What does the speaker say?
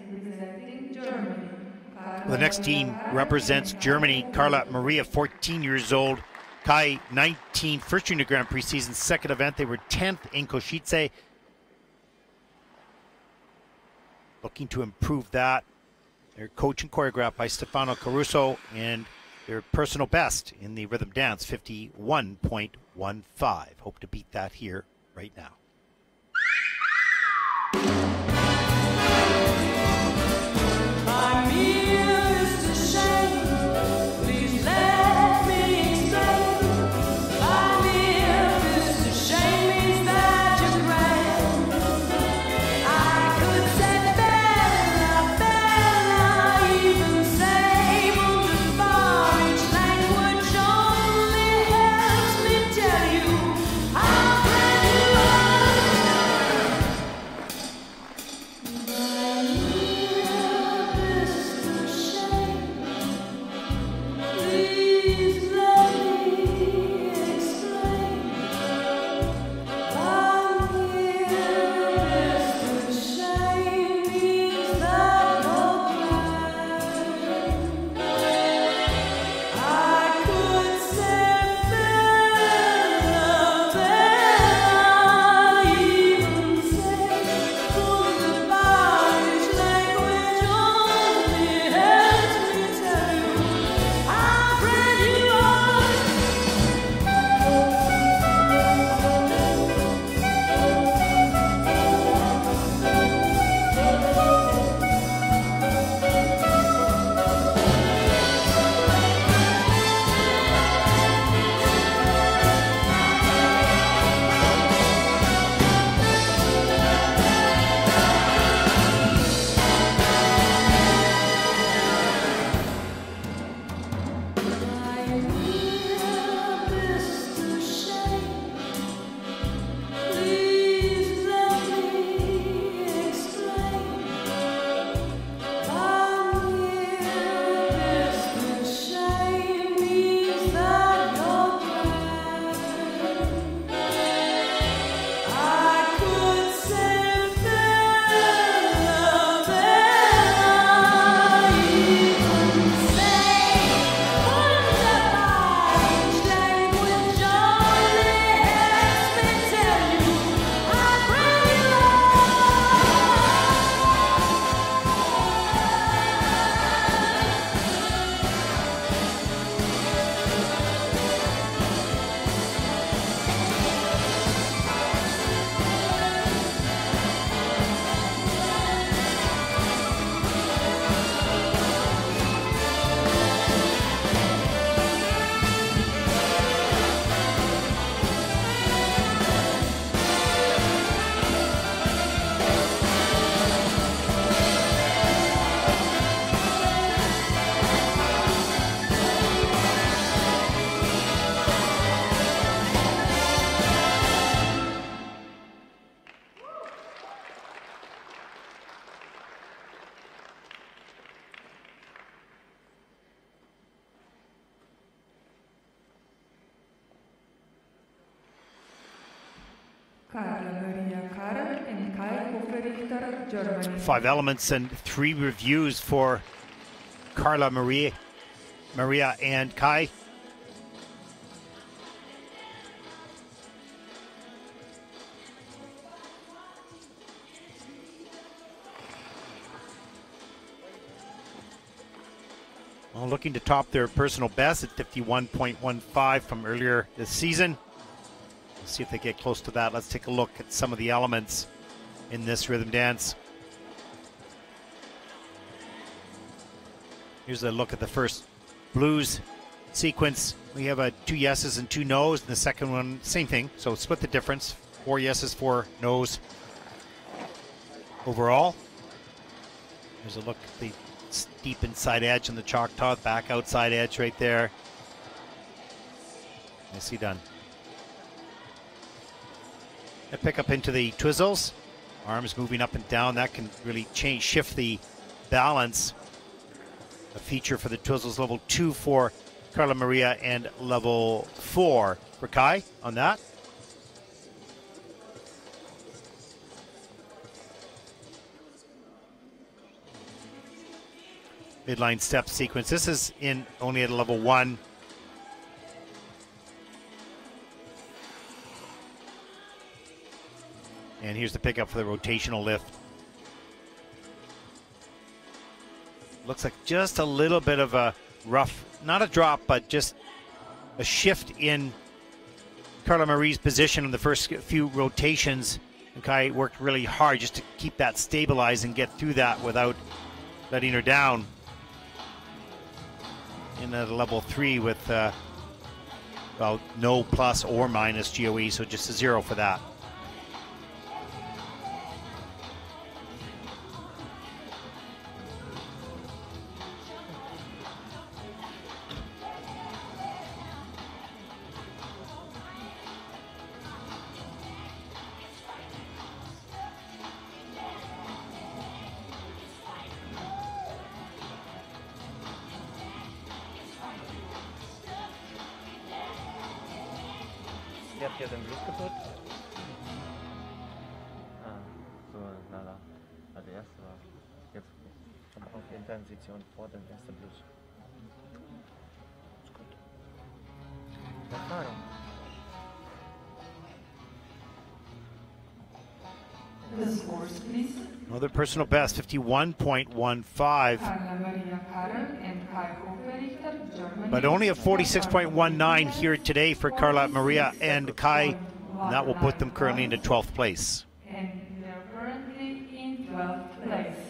representing Germany. The next team represents Germany. Karla Maria, 14 years old. Kai, 19, first junior Grand Prix season, second event. They were 10th in Kosice. Looking to improve that. They're coached and choreographed by Stefano Caruso, and their personal best in the rhythm dance, 51.15. Hope to beat that here right now. KARL and HOFERICHTER, Germany. 5 elements and 3 reviews for Karla Maria and Kai. Well, looking to top their personal best at 51.15 from earlier this season. Let's see if they get close to that. Let's take a look at some of the elements in this rhythm dance. Here's a look at the first blues sequence. We have 2 yeses and 2 nos, and the second one, same thing. So split the difference. 4 yeses, 4 nos overall. Here's a look at the steep inside edge on the Choctaw, back outside edge right there. Nicely done. A pick up into the twizzles. Arms moving up and down. That can really shift the balance. A feature for the twizzles, level 2 for Karla Maria and level 4 for Kai on that. midline step sequence. This is in only at level 1. And here's the pickup for the rotational lift. Looks like just a little bit of a rough, not a drop, but just a shift in Karla Marie's position in the first few rotations. And Kai worked really hard just to keep that stabilized and get through that without letting her down. In at level 3 with well, no plus or minus GOE, so just a 0 for that. Ihr habt ja den Blut kaputt. Ah, so, na, der erste war jetzt auf der Intervention vor dem ersten Blut. Ist gut. Erfahrung. The scores, please. Another personal best, 51.15. Karla Maria KARL and Kai HOFERICHTER, Germany. But only a 46.19 here today for Karla Maria and Kai. And that will put them currently into 12th place. And they're currently in 12th place.